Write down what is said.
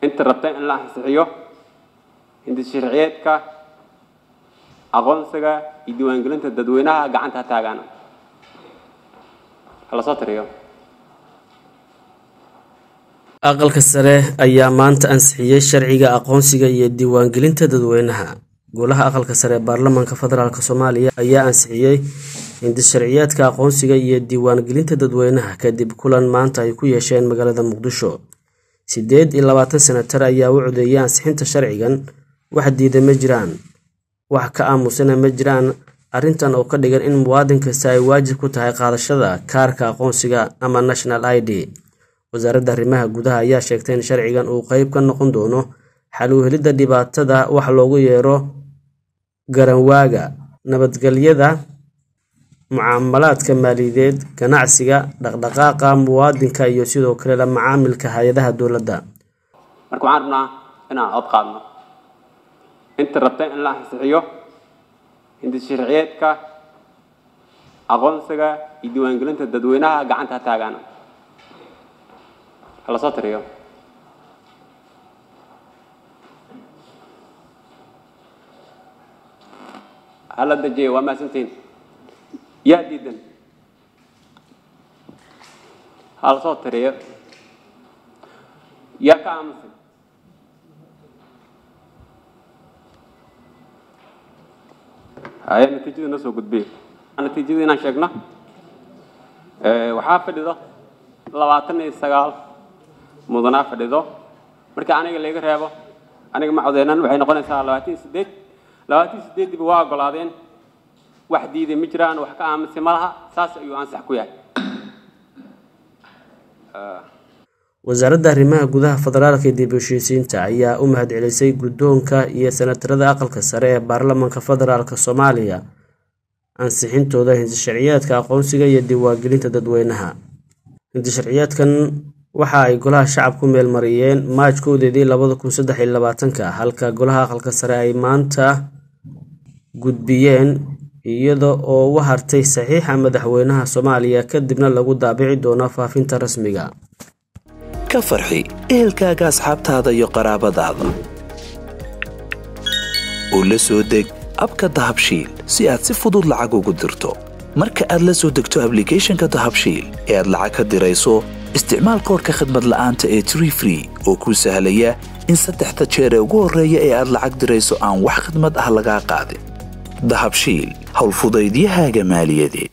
أنت ربطين الله سحيو أنت الشرعيات كا أقول سجى يدوان قلنا تدوينها قعنتها تاجنا خلاص أتريو aqalka sare ayaa maanta ansixiyay sharciga aqoonsiga iyo diiwaangelinta dadweynaha. Golaha aqalka sare ee baarlamaanka federaalka Soomaaliya ayaa ansixiyay sharciyaadka aqoonsiga iyo diiwaangelinta dadweynaha kadib kulan maanta ay ku yeesheen magaalada Muqdisho. 28 senatar ayaa u codeeyay ansixinta sharcigan. Wax diiday ma jiraan, wax ka aamusana ma jiraan. Arrintan oo ka dhigan in muwaadin kasta ay waajib ku tahay qaadashada kaarka aqoonsiga ama National ID. wasaaradda arrimaha gudaha ayaa sheegtay in sharcigan uu qayb ka noqon doono xal u helidda dhibaatada wax loogu yeero garanwaaga, nabadgelyada, mucaamalaadka maaliyadeed, ganacsiga, dhaqdhaqaaqa muwaadinka iyo sidoo kale la macaamilka hay'adaha dowladda. marka waxaan rabnaa inaan cod qaadno inta rabtay in la ansixiyo sharciyeedka aqoonsiga iyo diiwaangelinta dadweynaha gacanta taagana خلاص أتريو هلا دجي وما سنتين يا ديدن خلاص أتريو يا كامس هاي نتيجة نسوق بيه نتيجة دينا شقنا وحافظ ده لواتني السجال مدناف فديدو marka aniga leega reebo aniga ma codeenan waxay noqonaysaa 28 dib waa golaadeen wax diiday ma jiraan wax ka aaminsan malaha saas ayuu ansax ku yahay wasaaradda arrimaha gudaha federaalka ee dib u heshiisiinta ayaa u mahadcelisay guddoonka iyo senatarada aqalka sare ee baarlamaanka federaalka Soomaaliya ansixintooda sharciyaadka aqoonsiga iyo diiwaangelinta dadweynaha. sharciyaadkan waxa ay golaha shacabku meel mariyeen maajkoodii 2023 halka golaha aqalka sare ay maanta gudbiyeen iyadoo oo wahartay saxiixa madaxweynaha Soomaaliya kadibna lagu daabici doono faafinta rasmiga. ka farxi ehelkaaga asxaabtaada iyo qaraabadaada oo la soo deg abka dahabshiil si aad si fudud lacag ugu dirto. marka aad la soo degto application-ka dahabshiil ee aad lacag ka dirayso isticmaal koodka khidmad la'aanta ee Tree Free oo ku sahlaya in 3 jeer ugu horeeya ee aad lacag dirayso aan wax khidmad ah laga qaadin. dahabshiil hawl fudaydiyahaaga maaliyadeed.